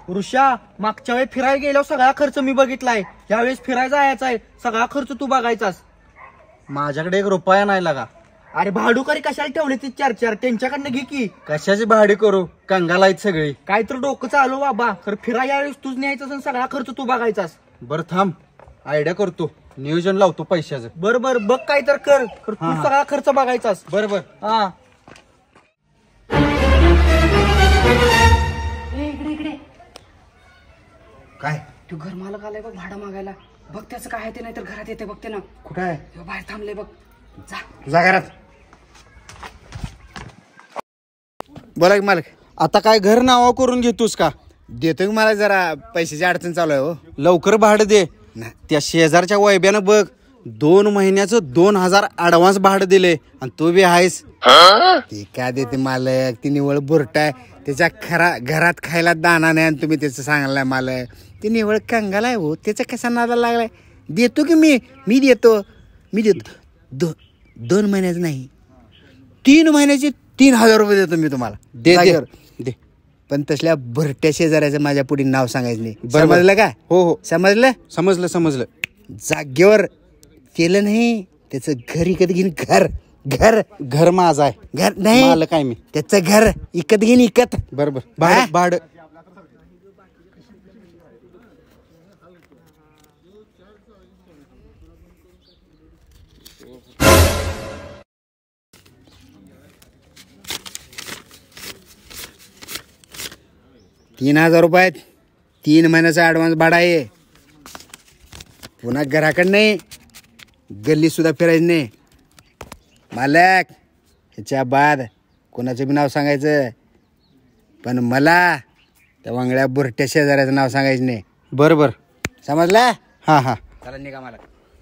ऋषा, मागच्या वेळी फिरायला गेल्यावर सगळा खर्च मी बघितलाय, यावेळेस फिरायला जायचा आहे, सगळा खर्च तू बघायचास. माझ्याकडे 1 रुपया नाही लागा. अरे भाडूकरी कशाला ठेवले ती 4-4, त्यांच्याकडनं घे की. कशाची भाडी करू, कंगाल आहेत सगळी. काय तर डोकं चालू बाबा, खरं फिरायला यावेळेस तूच न्यायचास, सगळा खर्च तू बघायचास. बरं थांब, आयडिया करतो, नियोजन लावतो पैशाचं. बरोबर, बघ काय तर कर, तू सगळा खर्च बघायचास. बरोबर. हा इकडे काय तू घर मालक आलाय बघ भाडं मागायला. बघ त्याचं काय आहे ते, नाही तर घरात येते बघते ना. कुठं आहे? ह्यो बाहेर थांबले बघ. जा तुझ्या घरात. बोला की मालक. आता काय घर नावा करून घेतोस का? देतो की, मला जरा पैशाची अडचण चालू आहे. हो लवकर भाडं दे. त्या शेजारच्या वैब्यानं बघ 2 महिन्याचं 2000 ऍडव्हान्स भाडं दिले आणि तू बी आहेस. ते काय देते मालक, ती निवळ बुरट आहे. त्याच्या घरात खायला दाना नाही आणि तुम्ही त्याचं सांगायला मालक. ती निवळ कंगाल आहे. हो त्याचा कसा नादा लागलाय. देतो की मी देतो 2 महिन्याचं नाही, 3 महिन्याचे 3000 रुपये देतो मी तुम्हाला. दे. पण तसल्या भरट्या शेजाऱ्याचं माझ्या पुढे नाव सांगायचं नाही. समजलं का? हो समजलं. समजलं. जागेवर केलं नाही, त्याचं घर इकत घेईन. घर माझं आहे. घर नाही, मालक आहे मी. त्याचं घर इकत घेईन. बरोबर. हा? भाडं 3000 रुपयात 3 महिन्याचा ऍडव्हान्स भाडा आहे. पुन्हा घराकडं नाही, गल्ली सुद्धा फिरायचं नाही. मालक, ह्याच्या बाद कोणाचं बी नाव सांगायचं, पण मला त्या वांगड्या बुरट्या शेजाऱ्याचं नाव सांगायचं नाही. बरोबर. समजला? हा. चला निघा मालक.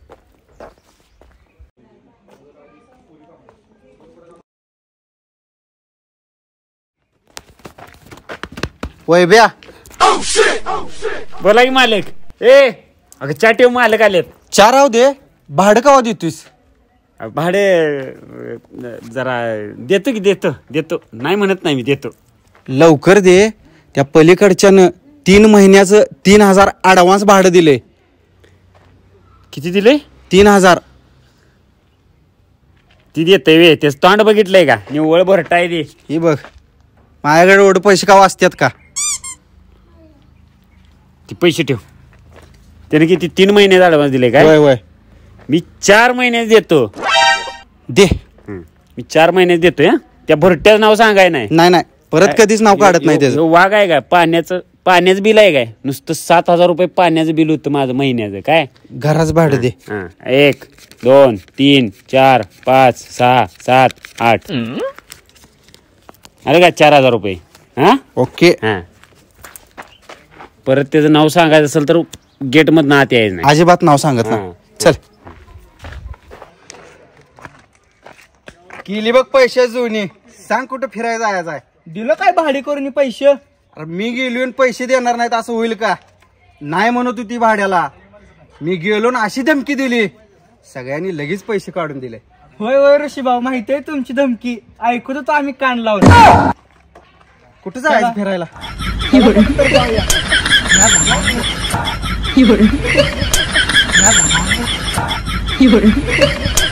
वैब्या, बोला की मालक. अगं चाटेव मालक आलेत. 4 राहू दे. भाडं कवा देतोस? भाडे जरा देतो की देतो नाही म्हणत नाही, मी देतो. लवकर दे. त्या पलीकडच्यानं 3 महिन्याचं 3000 ऍडव्हान्स भाडं दिले. किती दिले? 3000. ती देतय वे, तेच तोंड बघितलंय का? निव्वळ भरटाय दे. हे बघ, माझ्याकडे एवढे पैसे का वाचतात का? ती पैसे ठेव. त्याने किती 3 महिने ऍडव्हान्स दिले काय? वय मी 4 महिन्यात देतो. दे. मी 4 महिन्यात देतोय. त्या भरट्याचं नाव सांगाय नाही. नाही परत कधीच नाव काढत नाही त्याचं. वाघ आहे काय? पाण्याचं बिल आहे काय? नुसतं 7000 रुपये पाण्याचं बिल होतं माझं महिन्याचं. काय घराच भाडं दे. 1 2 3 4 5 6 7 8 अरे का 4000 रुपये. हा ओके. हा, परत त्याचं नाव सांगायचं असेल तर गेट मधनं आत यायचं नाही. अजिबात नाव सांगत ना. चल. केली बघ पैसे जुनी. सांग कुठं फिरायला जायचं आहे. दिलं काय भाडे करून पैसे? अरे मी गेलो आणि पैसे देणार नाहीत असं होईल का? नाही म्हणत होती भाड्याला. मी गेलो ना अशी धमकी दिली, सगळ्यांनी लगेच पैसे काढून दिले. होय ऋषी भाऊ, माहिती आहे तुमची धमकी. ऐकू तो आम्ही कान लावलो. कुठं जायचं फिरायला? ही